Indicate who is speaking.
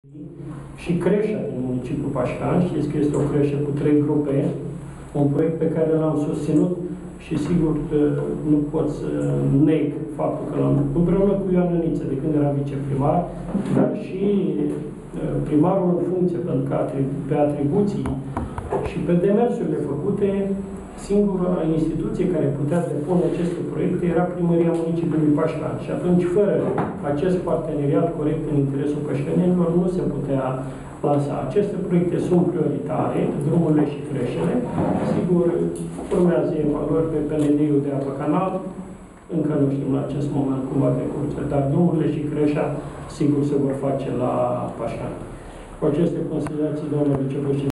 Speaker 1: Și creșa din municipiul Pașcan, știți că este o creșă cu 3 grupe, un proiect pe care l-am susținut și sigur nu pot să neg faptul că l-am împreună cu Ioan Aniță, de când era viceprimar, dar și primarul în funcție, pentru că pe atribuții și pe demersurile făcute, singura instituție care putea depune aceste proiecte era Primăria Municipiului Pașcan. Și atunci, fără acest parteneriat corect în interesul pașcanenilor, nu se putea lansa. Aceste proiecte sunt prioritare, drumurile și creșele. Sigur, urmează evaluări pe PND-ul de apă canal. Încă nu știm la acest moment cum va decurge, dar drumurile și creșa, sigur, se vor face la Pașcan. Cu aceste considerații, domnule vicepreședinte,